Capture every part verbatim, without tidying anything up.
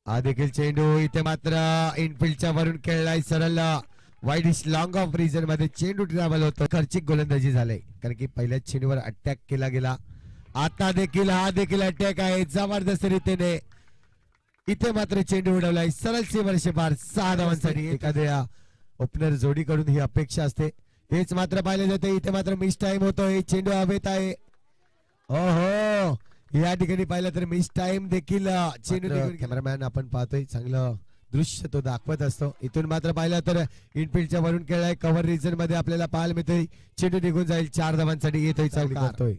हा देखील चेंडू इथे मात्र इनफिल्डच्या वरून खेळलाय सरळ वाईडिश लॉंग ऑफ रिजन मध्ये चेंडू ट्रॅव्हल होतो. खर्चिक गोलंदाजी झाले कारण की पहिल्याच चेंडूवर अटॅक केला गेला. आता देखील हा देखील अटॅक आहे जबरदस्त रीतीने. इथे मात्र चेंडू उडवलाय सरळ सीमारेषे पार सहा धावांसाठी. एखाद्या ओपनर जोडीकडून ही अपेक्षा असते. हेच मात्र पाहिले जाते. इथे मात्र मिस टाइम होतोय. चेंडू हवेत आहे. ओहो या ठिकाणी पाहिलं तर मिस टाइम देखील चेंडू. कॅमेरामॅन आपण पाहतोय चांगलं दृश्य तो दाखवत असतो. इथून मात्र पाहिलं तर इनफिल्डच्या वरून खेळलाय कव्हर रिजन मध्ये आपल्याला पाहायला मिळतोय. चेंडू निघून जाईल चार धावांसाठी. येतोय चालतोय.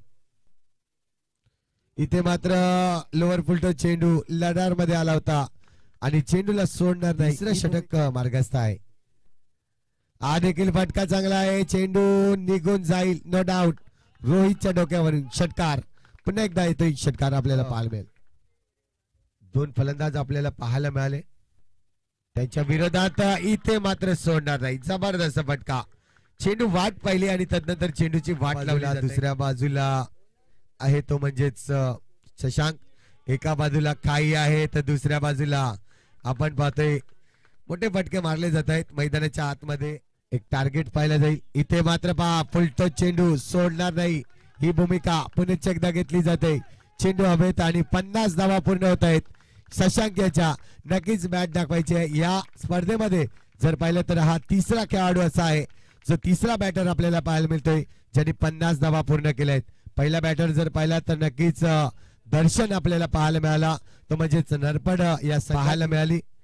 इथे मात्र लोअर फुलटो चेंडू लडार मध्ये आला होता आणि चेंडूला सोडणार नाही. तिसरं षटक मार्गस्थ आहे. हा देखील फटका चांगला आहे. चेंडू निघून जाईल नो डाऊट. रोहितच्या डोक्यावरून षटकार. पुन्हा एकदा येतोय षटकार आपल्याला पाहायला मिळेल. दोन फलंदाज आपल्याला पाहायला मिळाले. त्यांच्या विरोधात इथे मात्र सोडणार नाही. जबरदस्त फटका. चेंडू वाट पाहिली आणि तदनंतर चेंडूची वाट लावली. दुसऱ्या बाजूला आहे तो म्हणजेच शशांक. एका बाजूला काही आहे तर दुसऱ्या बाजूला आपण पाहतोय मोठे फटके मारले जात आहेत मैदानाच्या आतमध्ये. एक टार्गेट पाहिलं जाईल. इथे मात्र पहा फुलटो चेंडू सोडणार नाही. ही भूमिका पुन्हा एकदा घेतली जाते. चेंडू हवेत आणि पन्नास धावा पूर्ण होत आहेत. शशांक याच्या नक्कीच बॅट दाखवायची आहे या स्पर्धेमध्ये. जर पाहिलं तर हा तिसरा खेळाडू असा आहे जो तिसरा बॅटर आपल्याला पाहायला मिळतोय ज्यांनी पन्नास धावा पूर्ण केल्या आहेत. पहिला बॅटर जर पाहिला तर नक्कीच दर्शन आपल्याला पाहायला मिळाला तो म्हणजेच नरपड या पाहायला मिळाली.